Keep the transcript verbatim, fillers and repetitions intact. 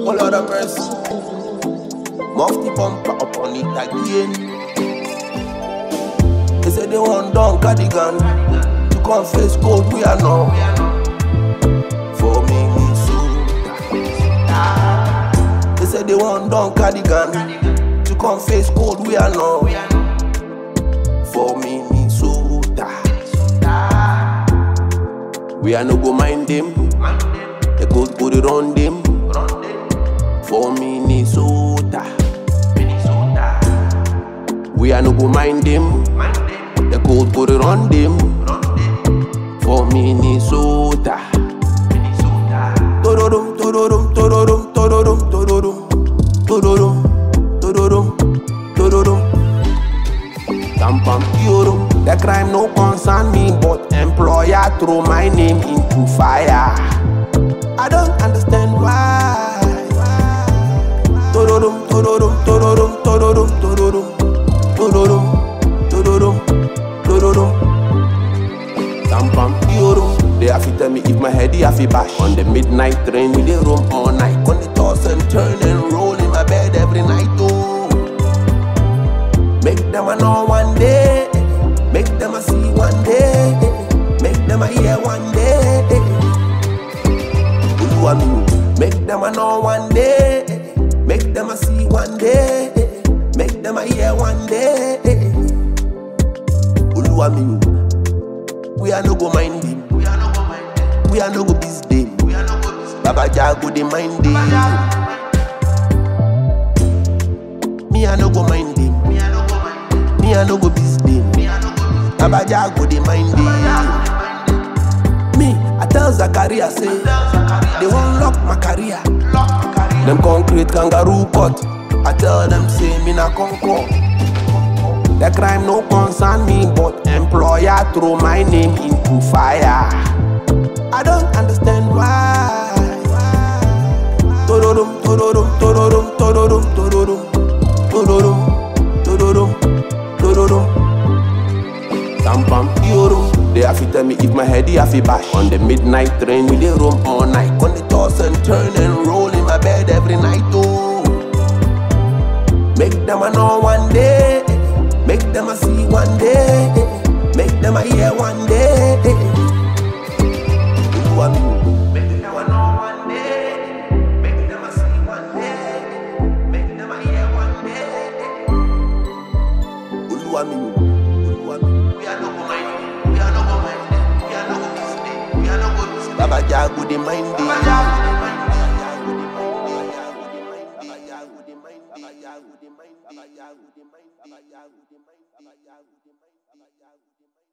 Oh Lord of mercy, Mufti bumper up on it again. They say they want Don Cardigan to confess code we are now. For me, me so. They say they want Don Cardigan to confess code we are now. For me, me so. We are no go mind them. The code put it on them. For Minnesota, we are no go mind them. The code put it on them. For Minnesota, Todorum, todorum, todorum, todorum, todorum, todorum, todorum, todorum, tampam yorum. The crime no concern me, but employer throw my name into fire. I don't understand why. Todorum, todorum, todorum, todorum, todorum, todorum, todorum, todorum, tampam yorum. They have to tell me if my head have to bash. On the midnight train, we dey roam all night. On the toss and turn and roll in my bed every night. Oh, make them a know one day, make them a see one day, make them a hear one day. Make them a know one day, make them a see one day, make them a hear one day. Uluwamiu, we are no go mind him, we are no go mind him, we are no go biz them, we are no go biz them. Baba Jago they mind him, me I no go mind him, me I no go mind him, me I no go biz them, me I no go biz them. Baba Jago they mind him. Me I tell Zakaria say they won't lock my career. Them concrete kangaroo cut. I tell them say me na conquer. The crime no concern me, but employer throw my name into fire. I don't understand why. Todorum, todorum, todorum, todorum, todorum, todorum, todorum, todorum, tampam yorum. They have to tell me if my head have to bash. On the midnight train, we dey roam all night. On the toss and turn and roll in my bed every night. Oh, make them a know one day, make them a see one day, make them a hear one day. Make them a know one day, make them a see one day, make them a hear one day. Uluwamiu, Uluwamiu, we are no go mind. Baba Jago they mind it. Baba Jago they mind it. Baba Jago they mind it. Baba Jago they mind it. Baba Jago they mind it. Baba Jago they mind it. Baba Jago they mind it. Baba Jago they mind it.